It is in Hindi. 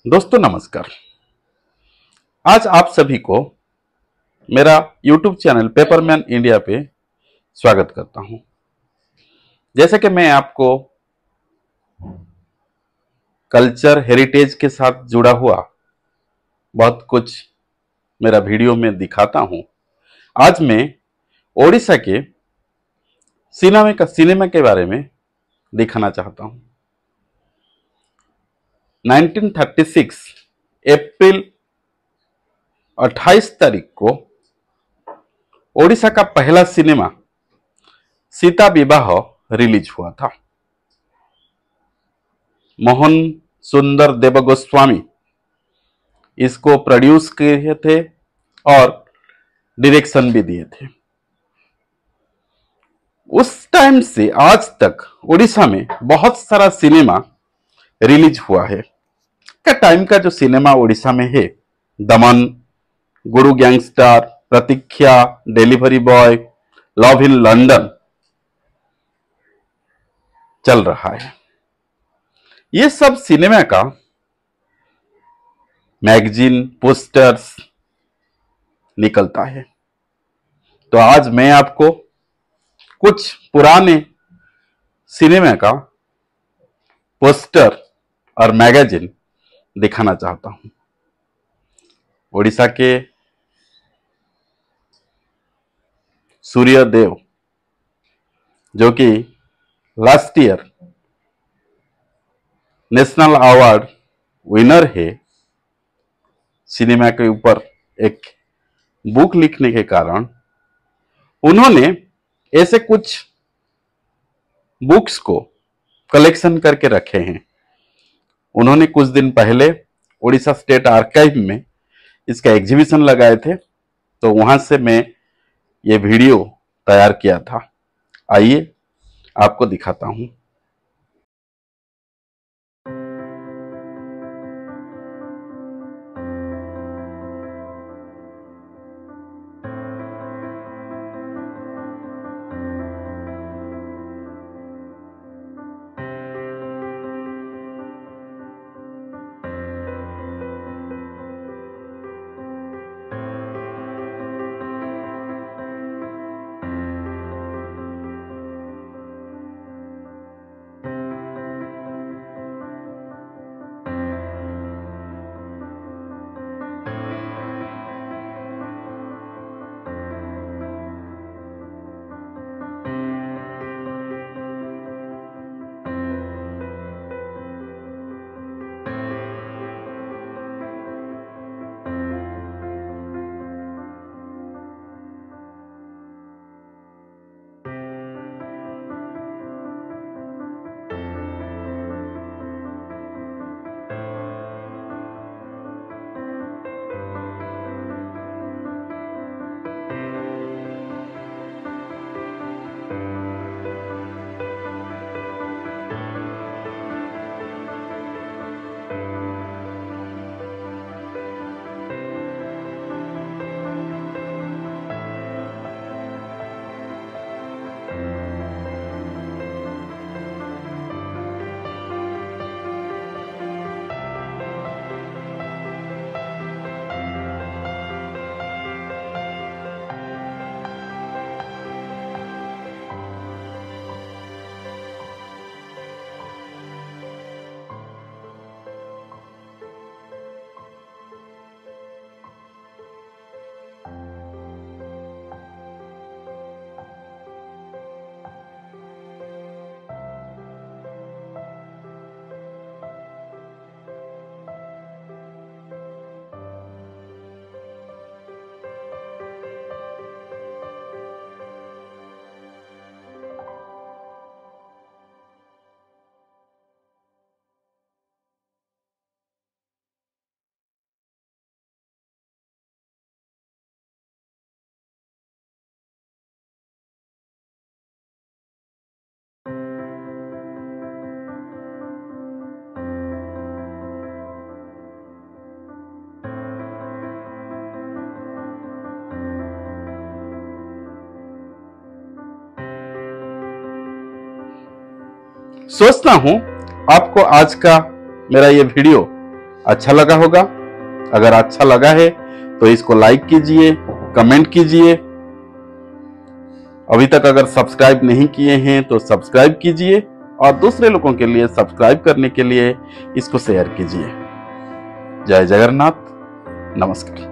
दोस्तों नमस्कार। आज आप सभी को मेरा YouTube चैनल पेपरमैन इंडिया पे स्वागत करता हूं। जैसे कि मैं आपको कल्चर हेरिटेज के साथ जुड़ा हुआ बहुत कुछ मेरा वीडियो में दिखाता हूं। आज मैं ओडिशा के सिनेमा के बारे में दिखाना चाहता हूं। 1936 अप्रैल 28 तारीख को ओडिशा का पहला सिनेमा सीता विवाह रिलीज हुआ था। मोहन सुंदर देव गोस्वामी इसको प्रोड्यूस किए थे और डायरेक्शन भी दिए थे। उस टाइम से आज तक ओडिशा में बहुत सारा सिनेमा रिलीज हुआ है। का टाइम का जो सिनेमा ओडिशा में है, Daman, Guru gangster, Pratiksha, delivery boy, love in London चल रहा है। ये सब सिनेमा का मैगजीन पोस्टर्स निकलता है। तो आज मैं आपको कुछ पुराने सिनेमा का पोस्टर और मैगजीन दिखाना चाहता हूं। ओडिशा के सूर्यदेव जो कि last year national award winner है, सिनेमा के ऊपर एक बुक लिखने के कारण उन्होंने ऐसे कुछ बुक्स को कलेक्शन करके रखे हैं। उन्होंने कुछ दिन पहले उड़ीसा स्टेट आर्काइव में इसका एग्जीबिशन लगाए थे, तो वहां से मैं ये वीडियो तैयार किया था। आइए आपको दिखाता हूं। सोचता हूं आपको आज का मेरा ये वीडियो अच्छा लगा होगा। अगर अच्छा लगा है तो इसको लाइक कीजिए, कमेंट कीजिए। अभी तक अगर सब्सक्राइब नहीं किए हैं तो सब्सक्राइब कीजिए और दूसरे लोगों के लिए सब्सक्राइब करने के लिए इसको शेयर कीजिए। जय जगन्नाथ, नमस्कार।